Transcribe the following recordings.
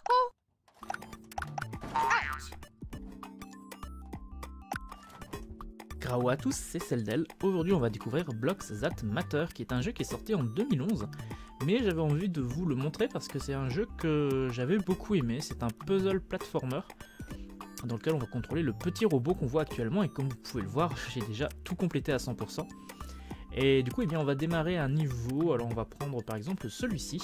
Grao à tous, c'est Celdel. Aujourd'hui on va découvrir Blocks That Matter, qui est un jeu qui est sorti en 2011. Mais j'avais envie de vous le montrer parce que c'est un jeu que j'avais beaucoup aimé. C'est un puzzle platformer dans lequel on va contrôler le petit robot qu'on voit actuellement. Et comme vous pouvez le voir, j'ai déjà tout complété à 100%. Et du coup, eh bien, on va démarrer un niveau. Alors on va prendre par exemple celui-ci,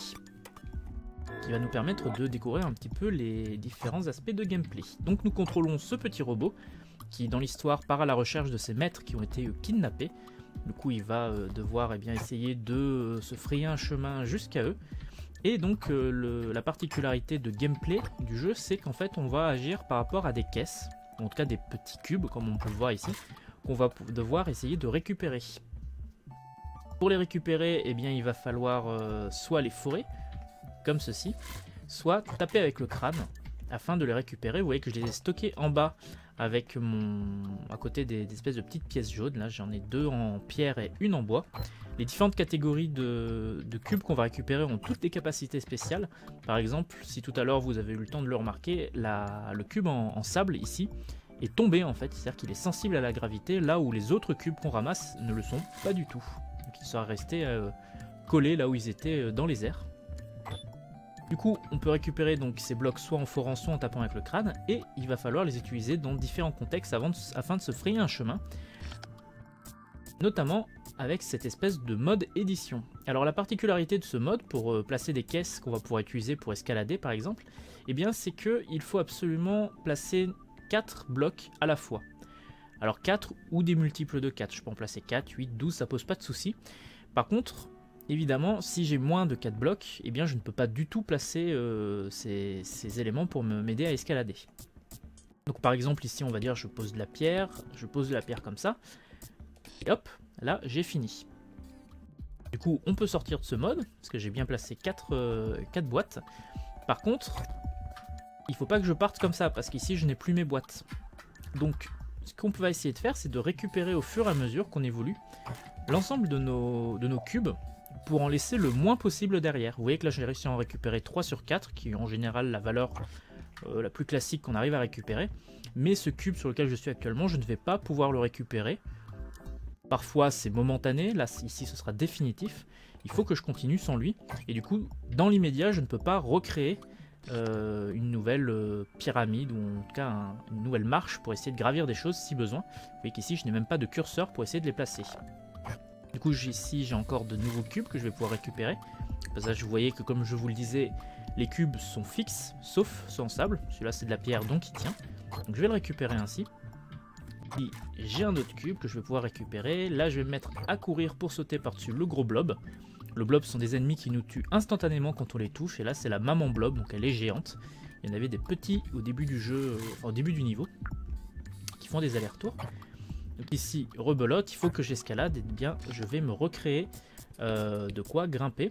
qui va nous permettre de découvrir un petit peu les différents aspects de gameplay. Donc nous contrôlons ce petit robot qui dans l'histoire part à la recherche de ses maîtres qui ont été kidnappés. Du coup il va devoir essayer de se frayer un chemin jusqu'à eux. Et donc la particularité de gameplay du jeu, c'est qu'en fait on va agir par rapport à des caisses, en tout cas des petits cubes comme on peut le voir ici, qu'on va devoir essayer de récupérer. Pour les récupérer, eh bien, il va falloir soit les forer, comme ceci, soit taper avec le crâne afin de les récupérer. Vous voyez que je les ai stockés en bas avec à côté des espèces de petites pièces jaunes. Là j'en ai deux en pierre et une en bois. Les différentes catégories de cubes qu'on va récupérer ont toutes des capacités spéciales. Par exemple, si tout à l'heure vous avez eu le temps de le remarquer, le cube en sable ici est tombé en fait, c'est-à-dire qu'il est sensible à la gravité, là où les autres cubes qu'on ramasse ne le sont pas du tout. Donc ils sont restés collés là où ils étaient dans les airs. Du coup, on peut récupérer donc ces blocs soit en forant, soit en tapant avec le crâne, et il va falloir les utiliser dans différents contextes afin de se frayer un chemin, notamment avec cette espèce de mode édition. Alors la particularité de ce mode, pour placer des caisses qu'on va pouvoir utiliser pour escalader par exemple, eh bien c'est qu'il faut absolument placer 4 blocs à la fois. Alors 4 ou des multiples de 4, je peux en placer 4, 8, 12, ça pose pas de souci. Par contre, évidemment, si j'ai moins de 4 blocs, eh bien je ne peux pas du tout placer ces éléments pour m'aider à escalader. Donc par exemple ici on va dire je pose de la pierre comme ça, et hop, là j'ai fini. Du coup on peut sortir de ce mode, parce que j'ai bien placé 4 boîtes. Par contre, il ne faut pas que je parte comme ça, parce qu'ici je n'ai plus mes boîtes. Donc ce qu'on va essayer de faire, c'est de récupérer au fur et à mesure qu'on évolue l'ensemble de nos cubes, pour en laisser le moins possible derrière. Vous voyez que là j'ai réussi à en récupérer 3 sur 4, qui est en général la valeur la plus classique qu'on arrive à récupérer. Mais ce cube sur lequel je suis actuellement, je ne vais pas pouvoir le récupérer. Parfois c'est momentané, là ici ce sera définitif. Il faut que je continue sans lui. Et du coup, dans l'immédiat, je ne peux pas recréer une nouvelle pyramide, ou en tout cas une nouvelle marche pour essayer de gravir des choses si besoin. Vous voyez qu'ici je n'ai même pas de curseur pour essayer de les placer. Du coup ici j'ai encore de nouveaux cubes que je vais pouvoir récupérer. Au passage vous voyez que comme je vous le disais, les cubes sont fixes, sauf ceux en sable. Celui-là c'est de la pierre donc il tient. Donc je vais le récupérer ainsi. Puis j'ai un autre cube que je vais pouvoir récupérer. Là je vais me mettre à courir pour sauter par-dessus le gros blob. Le blob sont des ennemis qui nous tuent instantanément quand on les touche. Et là c'est la maman blob, donc elle est géante. Il y en avait des petits au début du jeu, au début du niveau, qui font des allers-retours. Donc ici, rebelote, il faut que j'escalade, et bien je vais me recréer de quoi grimper.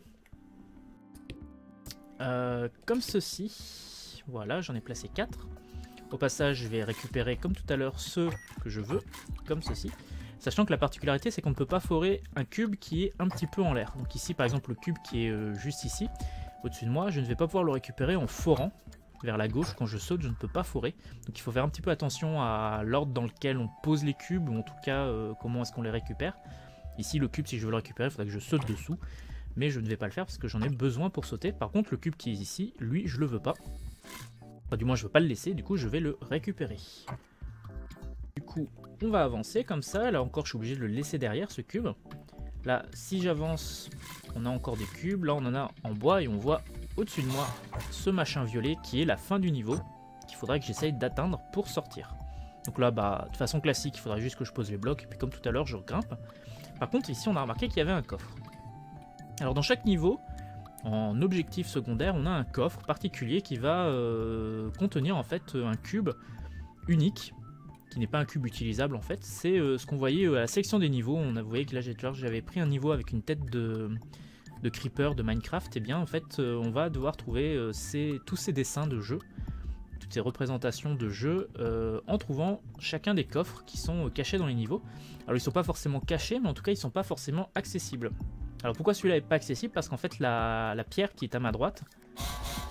Comme ceci, voilà, j'en ai placé 4. Au passage, je vais récupérer comme tout à l'heure ceux que je veux, comme ceci. Sachant que la particularité, c'est qu'on ne peut pas forer un cube qui est un petit peu en l'air. Donc ici, par exemple, le cube qui est juste ici, au-dessus de moi, je ne vais pas pouvoir le récupérer en forant vers la gauche. Quand je saute, je ne peux pas forer. Donc il faut faire un petit peu attention à l'ordre dans lequel on pose les cubes, ou en tout cas comment est-ce qu'on les récupère. Ici le cube, si je veux le récupérer, il faudra que je saute dessous, mais je ne vais pas le faire parce que j'en ai besoin pour sauter. Par contre le cube qui est ici, lui je le veux pas, enfin du moins je veux pas le laisser, du coup je vais le récupérer. Du coup on va avancer comme ça. Là encore je suis obligé de le laisser derrière ce cube. Là si j'avance, on a encore des cubes, là on en a en bois, et on voit au-dessus de moi ce machin violet qui est la fin du niveau, qu'il faudrait que j'essaye d'atteindre pour sortir. Donc là, de façon classique, il faudra juste que je pose les blocs, et puis comme tout à l'heure, je grimpe. Par contre, ici, on a remarqué qu'il y avait un coffre. Alors dans chaque niveau, en objectif secondaire, on a un coffre particulier qui va contenir en fait un cube unique, qui n'est pas un cube utilisable en fait. C'est ce qu'on voyait à la sélection des niveaux. Vous voyez que là, j'avais pris un niveau avec une tête de creeper de Minecraft. Et bien en fait on va devoir trouver tous ces dessins de jeu, toutes ces représentations de jeu en trouvant chacun des coffres qui sont cachés dans les niveaux. Alors ils sont pas forcément cachés, mais en tout cas ils sont pas forcément accessibles. Alors pourquoi celui-là est pas accessible? Parce qu'en fait la pierre qui est à ma droite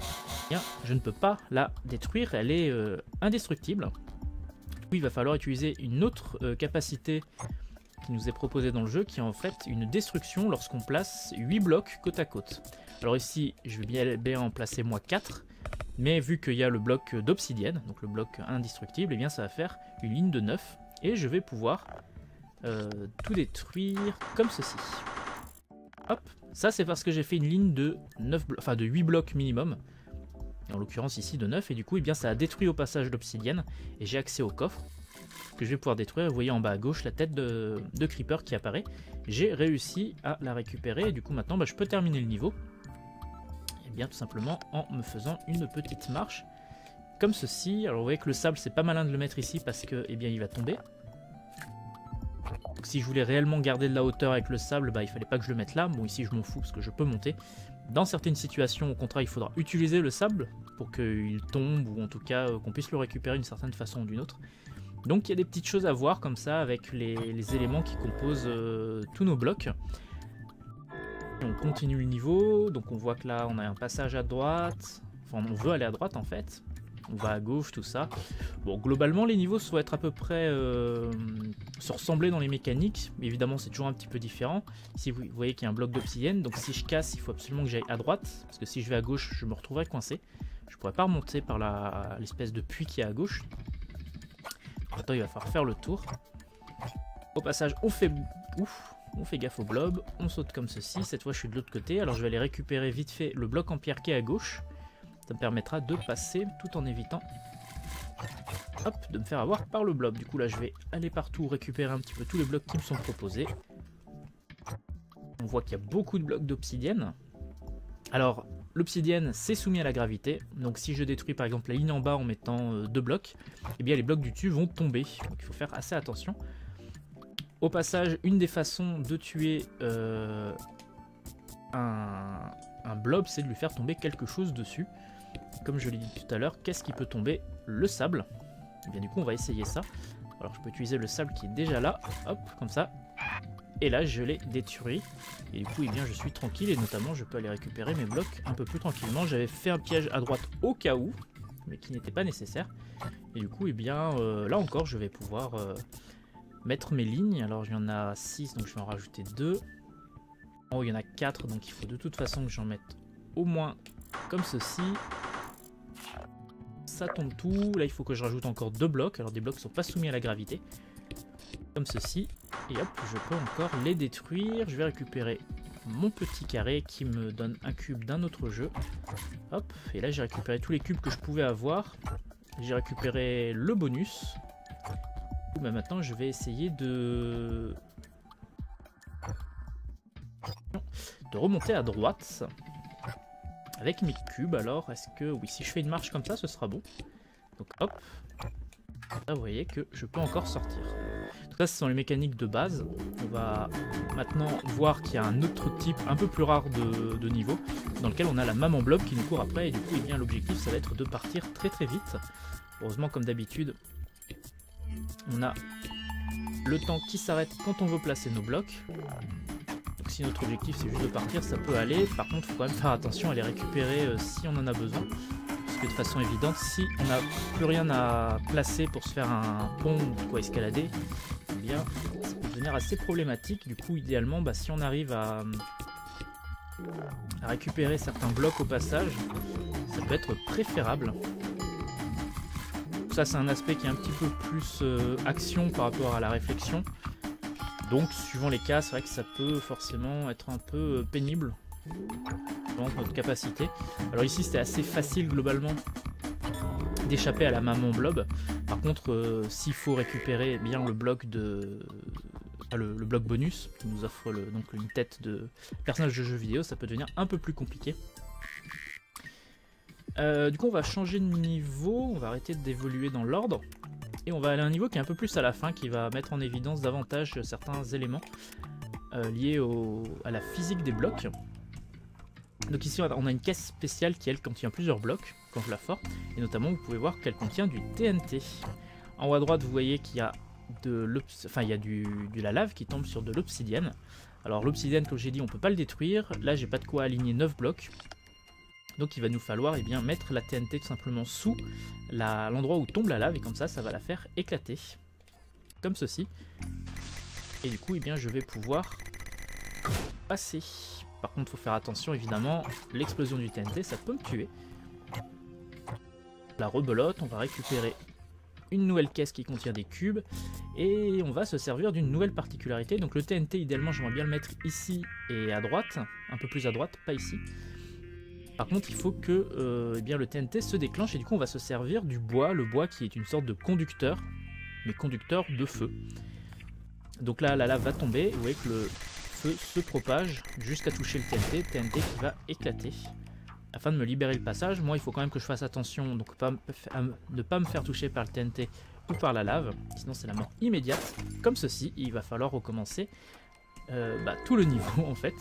bien, je ne peux pas la détruire, elle est indestructible. Il va falloir utiliser une autre capacité qui nous est proposée dans le jeu, qui est en fait une destruction lorsqu'on place 8 blocs côte à côte. Alors ici, je vais bien en placer moi 4, mais vu qu'il y a le bloc d'obsidienne, donc le bloc indestructible, et bien ça va faire une ligne de 9, et je vais pouvoir tout détruire comme ceci. Hop, ça c'est parce que j'ai fait une ligne de 8 blocs minimum, en l'occurrence ici de 9, et du coup eh bien, ça a détruit au passage l'obsidienne, et j'ai accès au coffre que je vais pouvoir détruire. Vous voyez en bas à gauche la tête de Creeper qui apparaît. J'ai réussi à la récupérer, et du coup maintenant je peux terminer le niveau, et bien tout simplement en me faisant une petite marche, comme ceci. Alors vous voyez que le sable c'est pas malin de le mettre ici, parce que eh bien, il va tomber. Donc, si je voulais réellement garder de la hauteur avec le sable, bah, il fallait pas que je le mette là. Bon ici je m'en fous parce que je peux monter. Dans certaines situations, au contraire, il faudra utiliser le sable pour qu'il tombe, ou en tout cas qu'on puisse le récupérer d'une certaine façon ou d'une autre. Donc il y a des petites choses à voir comme ça avec les éléments qui composent tous nos blocs. Et on continue le niveau, donc on voit que là on a un passage à droite, enfin on veut aller à droite en fait. On va à gauche, tout ça. Bon, globalement, les niveaux vont être à peu près se ressembler dans les mécaniques. Mais évidemment, c'est toujours un petit peu différent. Ici, vous voyez qu'il y a un bloc d'obsidienne. Donc, si je casse, il faut absolument que j'aille à droite. Parce que si je vais à gauche, je me retrouverai coincé. Je ne pourrais pas remonter par l'espèce de puits qui est à gauche. Maintenant, il va falloir faire le tour. Au passage, on fait gaffe au blob. On saute comme ceci. Cette fois, je suis de l'autre côté. Alors, je vais aller récupérer vite fait le bloc en pierre qui est à gauche. Ça me permettra de passer tout en évitant de me faire avoir par le blob. Du coup là je vais aller partout récupérer un petit peu tous les blocs qui me sont proposés. On voit qu'il y a beaucoup de blocs d'obsidienne. Alors l'obsidienne c'est soumis à la gravité. Donc si je détruis par exemple la ligne en bas en mettant 2 blocs, eh bien les blocs du dessus vont tomber. Donc il faut faire assez attention. Au passage, une des façons de tuer un blob, c'est de lui faire tomber quelque chose dessus. Comme je l'ai dit tout à l'heure, qu'est-ce qui peut tomber? Le sable. Et bien du coup on va essayer ça. Alors je peux utiliser le sable qui est déjà là, hop, comme ça. Et là je l'ai détruit. Et du coup eh bien, je suis tranquille, et notamment je peux aller récupérer mes blocs un peu plus tranquillement. J'avais fait un piège à droite au cas où, mais qui n'était pas nécessaire. Et du coup eh bien, là encore je vais pouvoir mettre mes lignes. Alors il y en a 6, donc je vais en rajouter 2. En haut il y en a 4, donc il faut de toute façon que j'en mette au moins comme ceci. Ça tombe tout. Là il faut que je rajoute encore 2 blocs. Alors des blocs qui ne sont pas soumis à la gravité, comme ceci. Et hop, je peux encore les détruire. Je vais récupérer mon petit carré qui me donne un cube d'un autre jeu. Hop, et là j'ai récupéré tous les cubes que je pouvais avoir. J'ai récupéré le bonus. Bah, maintenant je vais essayer de remonter à droite avec mes cubes. Alors est-ce que oui, si je fais une marche comme ça ce sera bon. Donc hop, là vous voyez que je peux encore sortir. Donc ça ce sont les mécaniques de base. On va maintenant voir qu'il y a un autre type un peu plus rare de niveau, dans lequel on a la maman blob qui nous court après, et du coup eh bien l'objectif ça va être de partir très très vite. Heureusement comme d'habitude on a le temps qui s'arrête quand on veut placer nos blocs. Donc si notre objectif c'est juste de partir, ça peut aller. Par contre il faut quand même faire attention à les récupérer si on en a besoin. Parce que de façon évidente, si on n'a plus rien à placer pour se faire un pont ou de quoi escalader, eh bien ça peut devenir assez problématique. Du coup idéalement si on arrive à récupérer certains blocs au passage, ça peut être préférable. Ça c'est un aspect qui est un petit peu plus action par rapport à la réflexion. Donc suivant les cas, c'est vrai que ça peut forcément être un peu pénible dans notre capacité. Alors ici c'était assez facile globalement d'échapper à la maman blob. Par contre s'il faut récupérer bien le bloc le bloc bonus qui nous offre donc une tête de personnage de jeu vidéo, ça peut devenir un peu plus compliqué. Du coup on va changer de niveau, on va arrêter d'évoluer dans l'ordre et on va aller à un niveau qui est un peu plus à la fin, qui va mettre en évidence davantage certains éléments liés à la physique des blocs. Donc ici on a une caisse spéciale qui elle contient plusieurs blocs quand je la forme, et notamment vous pouvez voir qu'elle contient du TNT. En haut à droite vous voyez qu'il y a de la lave qui tombe sur de l'obsidienne. Alors l'obsidienne comme j'ai dit on peut pas le détruire, là j'ai pas de quoi aligner 9 blocs. Donc il va nous falloir mettre la TNT tout simplement sous l'endroit où tombe la lave, et comme ça va la faire éclater. Comme ceci. Et du coup je vais pouvoir passer. Par contre il faut faire attention évidemment, l'explosion du TNT ça peut me tuer. La rebelote, on va récupérer une nouvelle caisse qui contient des cubes et on va se servir d'une nouvelle particularité. Donc le TNT idéalement j'aimerais bien le mettre ici et à droite, un peu plus à droite, pas ici. Par contre il faut que le TNT se déclenche et du coup on va se servir du bois, le bois qui est une sorte de conducteur, mais conducteur de feu. Donc là la lave va tomber et vous voyez que le feu se propage jusqu'à toucher le TNT qui va éclater. Afin de me libérer le passage, moi il faut quand même que je fasse attention, donc ne pas me faire toucher par le TNT ou par la lave, sinon c'est la mort immédiate, comme ceci. Il va falloir recommencer tout le niveau en fait.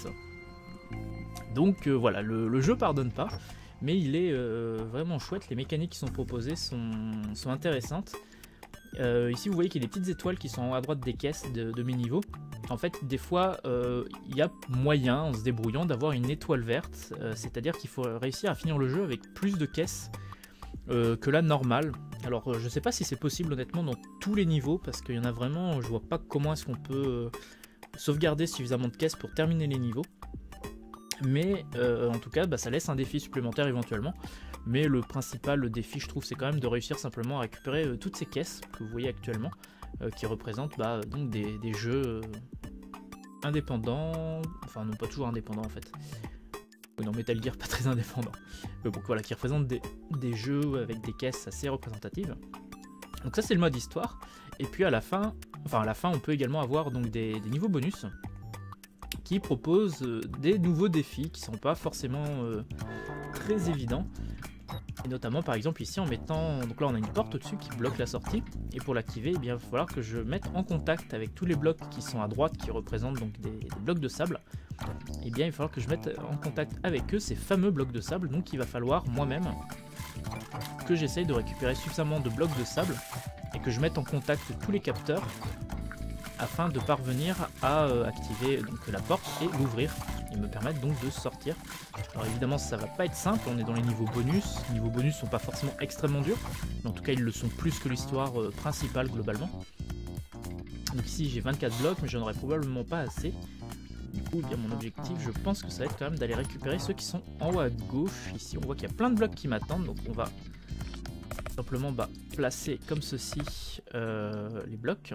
Donc voilà, le jeu pardonne pas, mais il est vraiment chouette, les mécaniques qui sont proposées sont intéressantes. Ici vous voyez qu'il y a des petites étoiles qui sont à droite des caisses de mes niveaux. En fait des fois il y a moyen en se débrouillant d'avoir une étoile verte, c'est-à-dire qu'il faut réussir à finir le jeu avec plus de caisses que la normale. Alors je sais pas si c'est possible honnêtement dans tous les niveaux, parce qu'il y en a vraiment, je vois pas comment est-ce qu'on peut sauvegarder suffisamment de caisses pour terminer les niveaux. Mais en tout cas ça laisse un défi supplémentaire éventuellement. Mais le principal défi je trouve c'est quand même de réussir simplement à récupérer toutes ces caisses que vous voyez actuellement, qui représentent donc des jeux indépendants, enfin non pas toujours indépendants en fait. Non, Metal Gear pas très indépendant. Mais bon voilà, qui représentent des jeux avec des caisses assez représentatives. Donc ça c'est le mode histoire. Et puis à la fin on peut également avoir donc des niveaux bonus qui proposent des nouveaux défis qui sont pas forcément très évidents. Et notamment par exemple ici en mettant, donc là on a une porte au-dessus qui bloque la sortie, et pour l'activer il va falloir que je mette en contact avec tous les blocs qui sont à droite, qui représentent donc des blocs de sable. Et il va falloir que je mette en contact avec eux ces fameux blocs de sable, donc il va falloir moi-même que j'essaye de récupérer suffisamment de blocs de sable et que je mette en contact tous les capteurs afin de parvenir à activer donc la porte et l'ouvrir et me permettre donc de sortir. Alors évidemment ça va pas être simple, on est dans les niveaux bonus. Les niveaux bonus sont pas forcément extrêmement durs, mais en tout cas ils le sont plus que l'histoire principale globalement. Donc ici j'ai 24 blocs, mais j'en aurais probablement pas assez. Du coup mon objectif je pense que ça va être quand même d'aller récupérer ceux qui sont en haut à gauche. Ici on voit qu'il y a plein de blocs qui m'attendent, donc on va simplement placer comme ceci les blocs.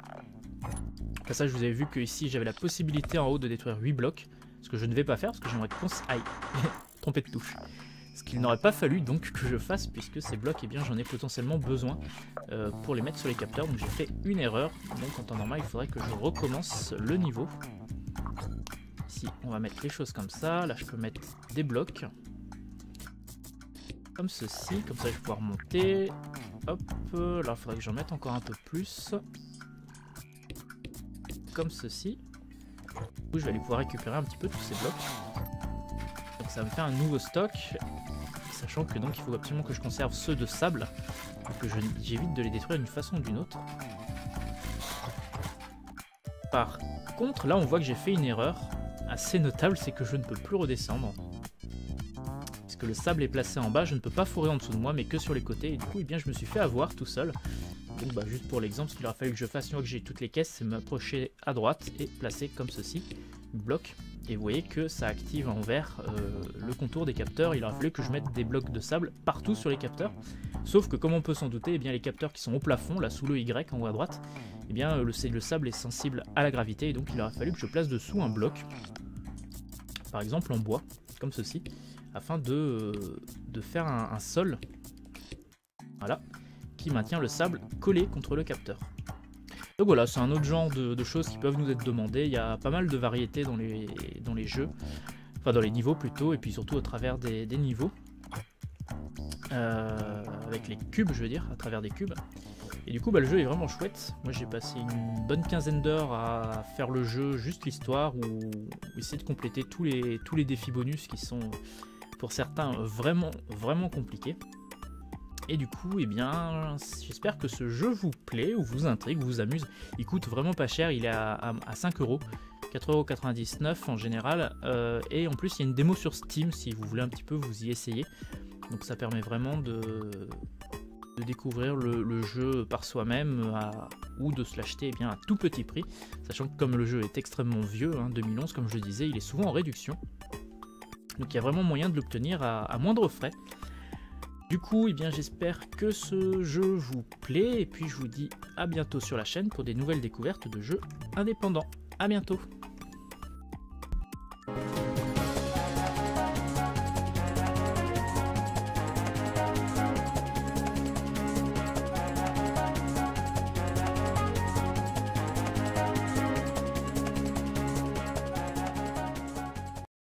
Au passage, vous avez vu que ici j'avais la possibilité en haut de détruire 8 blocs, ce que je ne vais pas faire parce que j'aimerais aïe, trompé de touche. Ce qu'il n'aurait pas fallu donc que je fasse, puisque ces blocs, j'en ai potentiellement besoin pour les mettre sur les capteurs. Donc j'ai fait une erreur, donc en temps normal il faudrait que je recommence le niveau. Ici on va mettre les choses comme ça, là je peux mettre des blocs comme ceci, comme ça je vais pouvoir monter. Hop, là il faudrait que j'en mette encore un peu plus. Comme ceci. Du coup, je vais aller pouvoir récupérer un petit peu tous ces blocs. Donc ça me fait un nouveau stock, sachant que donc il faut absolument que je conserve ceux de sable, pour que j'évite de les détruire d'une façon ou d'une autre. Par contre, là on voit que j'ai fait une erreur assez notable, c'est que je ne peux plus redescendre. Puisque le sable est placé en bas, je ne peux pas fourrer en dessous de moi, mais que sur les côtés, et du coup je me suis fait avoir tout seul. Donc juste pour l'exemple, ce qu'il aurait fallu que je fasse une fois que j'ai toutes les caisses, c'est m'approcher à droite et placer comme ceci, bloc. Et vous voyez que ça active en vert le contour des capteurs. Il aurait fallu que je mette des blocs de sable partout sur les capteurs. Sauf que comme on peut s'en douter, les capteurs qui sont au plafond, là sous le Y en haut à droite, le sable est sensible à la gravité. Et donc il aurait fallu que je place dessous un bloc, par exemple en bois, comme ceci, afin de faire un sol. Voilà. Qui maintient le sable collé contre le capteur. Donc voilà, c'est un autre genre de choses qui peuvent nous être demandées. Il y a pas mal de variétés dans les jeux, enfin dans les niveaux plutôt, et puis surtout au travers des niveaux. Avec les cubes, je veux dire, à travers des cubes. Et du coup, le jeu est vraiment chouette. Moi j'ai passé une bonne quinzaine d'heures à faire le jeu, juste l'histoire, ou essayer de compléter tous les défis bonus qui sont pour certains vraiment, vraiment compliqués. Et du coup, j'espère que ce jeu vous plaît ou vous intrigue, vous amuse. Il coûte vraiment pas cher, il est à 5 €. 4,99€ en général, et en plus il y a une démo sur Steam si vous voulez un petit peu vous y essayer, donc ça permet vraiment de découvrir le jeu par soi-même ou de se l'acheter eh bien à tout petit prix, sachant que comme le jeu est extrêmement vieux, 2011 comme je le disais, il est souvent en réduction, donc il y a vraiment moyen de l'obtenir à moindre frais. Du coup, eh bien, j'espère que ce jeu vous plaît, et puis je vous dis à bientôt sur la chaîne pour des nouvelles découvertes de jeux indépendants. A bientôt.